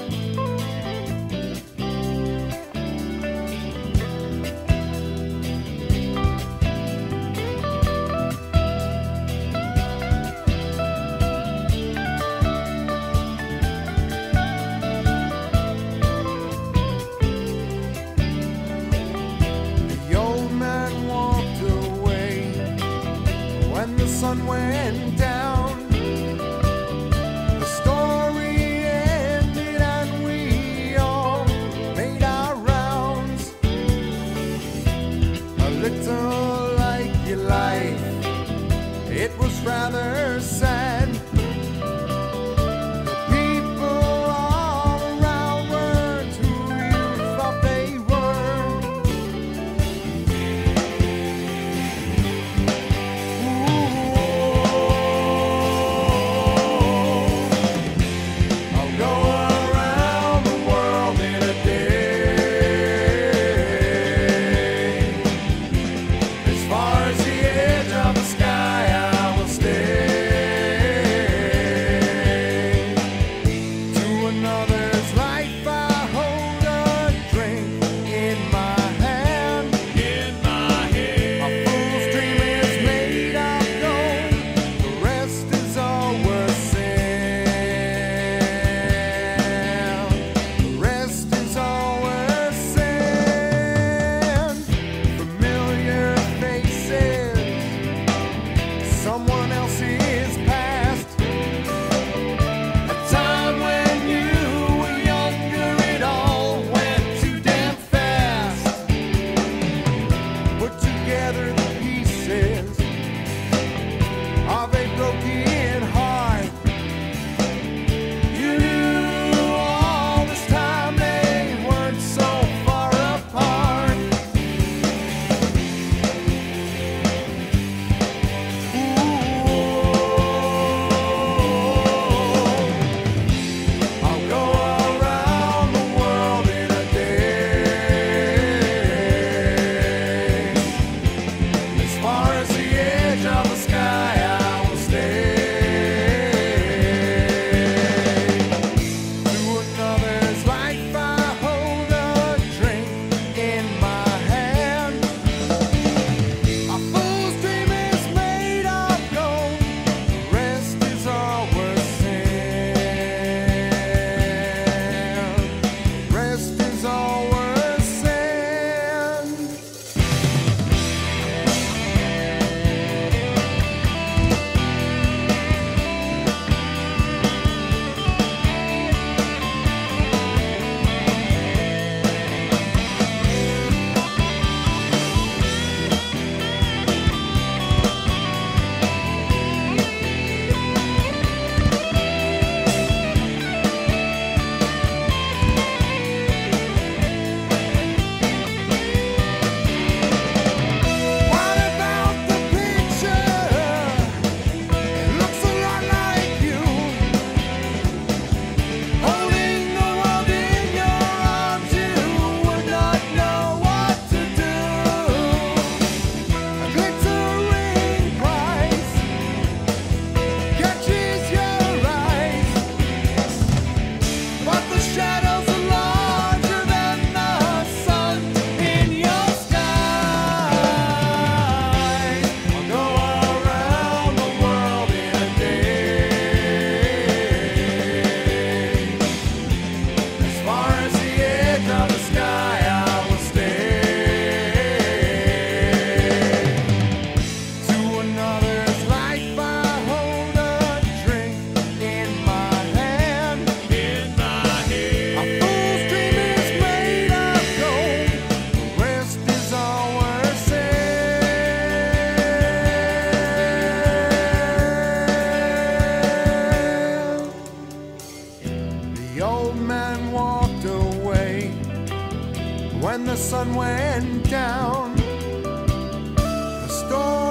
sun went down. The story ended and we all made our rounds. A little like your life, it was rather sad. The people all around weren't who you thought they were. I'll go around the world in a day. As far as the edge of the sky, I will stay. To another's life, I hold a drink in my hand. A fool's dream is made of gold. The rest is all worth sand. The rest is all worth sand. Familiar faces, someone else's past. A time when you were younger, it all went too damn fast. Put together the pieces of a broken heart. You knew all this time they weren't so far apart. I'll go around the world in a day. As far as the edge of the sky, I will stay. To another's life, I hold a drink in my hand. A fool's dream is made of gold. The rest is all worth sand. The rest is all worth sand. What about the picture? It looks a lot like you, holding the world in your arms. You would not know what to do. A glittering prize catches your eyes, but the shadows are larger than the sun in your sky. I'll go around the world in a day. As far as the edge of the sky, I will stay. To another's life, I hold a drink in my hand. A fool's dream is made of gold. The rest is all worth sand. The old man walked away when the sun went down. The storm